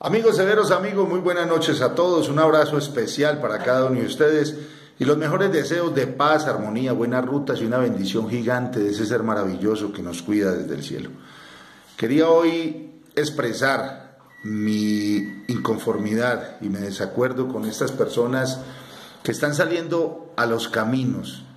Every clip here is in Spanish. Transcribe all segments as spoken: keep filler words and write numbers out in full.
Amigos severos, amigos, muy buenas noches a todos. Un abrazo especial para cada uno de ustedes y los mejores deseos de paz, armonía, buenas rutas y una bendición gigante de ese ser maravilloso que nos cuida desde el cielo. Quería hoy expresar mi inconformidad y mi desacuerdo con estas personas que están saliendo a los caminos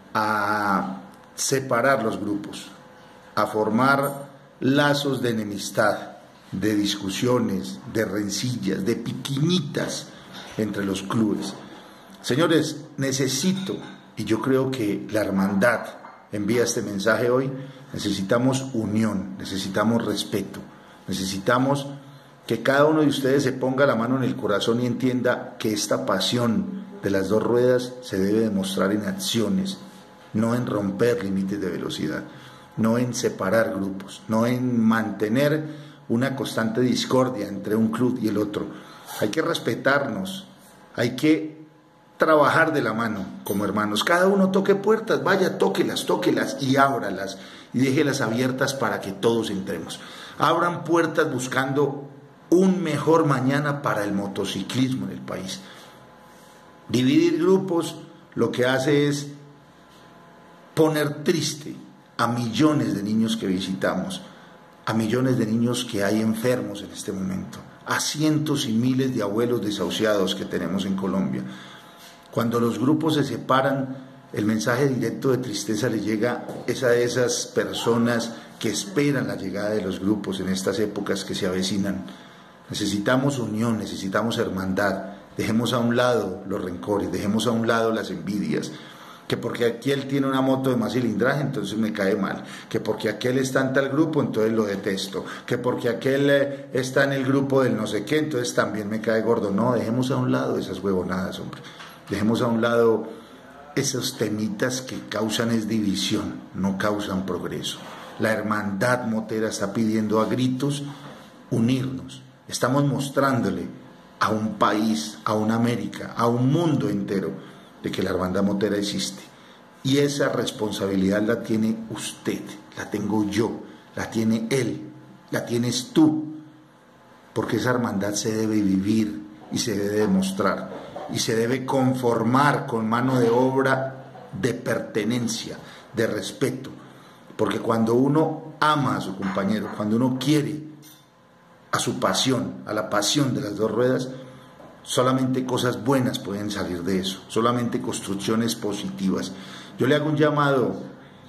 a separar los grupos, a formar lazos de enemistad, de discusiones, de rencillas, de piquiñitas entre los clubes. Señores, necesito, y yo creo que la hermandad envía este mensaje hoy, necesitamos unión, necesitamos respeto, necesitamos que cada uno de ustedes se ponga la mano en el corazón y entienda que esta pasión de las dos ruedas se debe demostrar en acciones, no en romper límites de velocidad, no en separar grupos, no en mantener una constante discordia entre un club y el otro. Hay que respetarnos, hay que trabajar de la mano como hermanos. Cada uno toque puertas, vaya, tóquelas, tóquelas y ábralas y déjelas abiertas para que todos entremos. Abran puertas buscando un mejor mañana para el motociclismo en el país. Dividir grupos lo que hace es poner triste a millones de niños que visitamos, a millones de niños que hay enfermos en este momento, a cientos y miles de abuelos desahuciados que tenemos en Colombia. Cuando los grupos se separan, el mensaje directo de tristeza le llega a esas personas que esperan la llegada de los grupos en estas épocas que se avecinan. Necesitamos unión, necesitamos hermandad. Dejemos a un lado los rencores, dejemos a un lado las envidias. Que porque aquel tiene una moto de más cilindraje, entonces me cae mal, que porque aquel está en tal grupo, entonces lo detesto, que porque aquel eh, está en el grupo del no sé qué, entonces también me cae gordo. No, dejemos a un lado esas huevonadas, hombre, dejemos a un lado esos temitas que causan es división, no causan progreso. La hermandad motera está pidiendo a gritos unirnos, estamos mostrándole a un país, a una América, a un mundo entero, de que la hermandad motera existe, y esa responsabilidad la tiene usted, la tengo yo, la tiene él, la tienes tú, porque esa hermandad se debe vivir y se debe demostrar y se debe conformar con mano de obra de pertenencia, de respeto, porque cuando uno ama a su compañero, cuando uno quiere a su pasión, a la pasión de las dos ruedas, solamente cosas buenas pueden salir de eso, solamente construcciones positivas. Yo le hago un llamado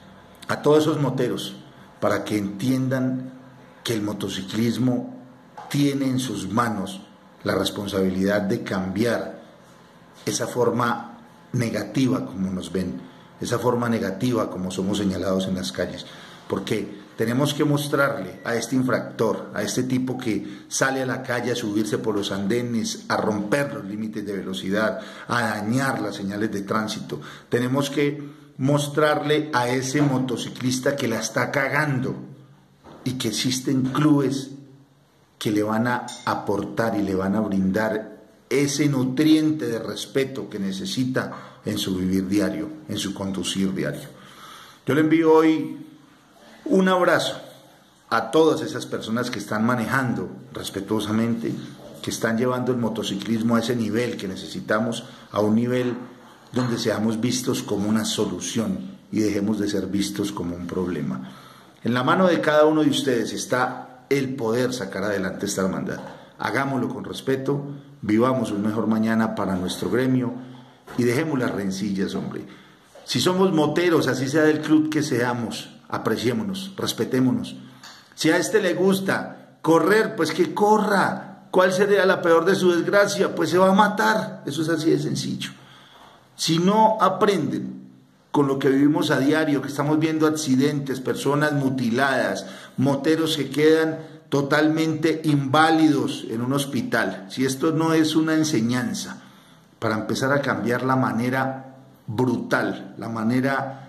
a todos esos moteros para que entiendan que el motociclismo tiene en sus manos la responsabilidad de cambiar esa forma negativa como nos ven, esa forma negativa como somos señalados en las calles, porque tenemos que mostrarle a este infractor, a este tipo que sale a la calle a subirse por los andenes, a romper los límites de velocidad, a dañar las señales de tránsito. Tenemos que mostrarle a ese motociclista que la está cagando y que existen clubes que le van a aportar y le van a brindar ese nutriente de respeto que necesita en su vivir diario, en su conducir diario. Yo le envío hoy un abrazo a todas esas personas que están manejando respetuosamente, que están llevando el motociclismo a ese nivel que necesitamos, a un nivel donde seamos vistos como una solución y dejemos de ser vistos como un problema. En la mano de cada uno de ustedes está el poder sacar adelante esta hermandad. Hagámoslo con respeto, vivamos un mejor mañana para nuestro gremio y dejemos las rencillas, hombre. Si somos moteros, así sea del club que seamos, apreciémonos, respetémonos. Si a este le gusta correr, pues que corra. ¿Cuál sería la peor de su desgracia? Pues se va a matar. Eso es así de sencillo. Si no aprenden con lo que vivimos a diario, que estamos viendo accidentes, personas mutiladas, moteros que quedan totalmente inválidos en un hospital, si esto no es una enseñanza para empezar a cambiar la manera brutal, la manera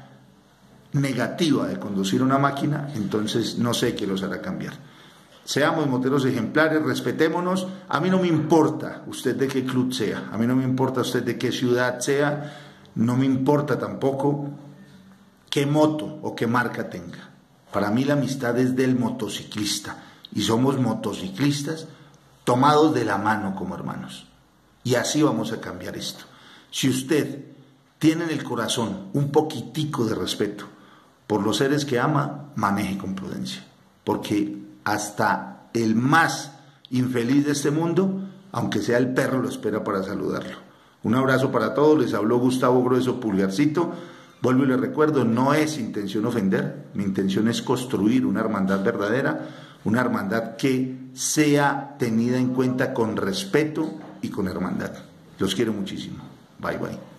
negativa de conducir una máquina, entonces no sé qué los hará cambiar. Seamos moteros ejemplares, respetémonos. A mí no me importa usted de qué club sea, a mí no me importa usted de qué ciudad sea, no me importa tampoco qué moto o qué marca tenga. Para mí la amistad es del motociclista y somos motociclistas tomados de la mano como hermanos. Y así vamos a cambiar esto. Si usted tiene en el corazón un poquitico de respeto por los seres que ama, maneje con prudencia, porque hasta el más infeliz de este mundo, aunque sea el perro, lo espera para saludarlo. Un abrazo para todos, les habló Gustavo Grueso Pulgarcito. Vuelvo y les recuerdo, no es intención ofender, mi intención es construir una hermandad verdadera, una hermandad que sea tenida en cuenta con respeto y con hermandad. Los quiero muchísimo. Bye bye.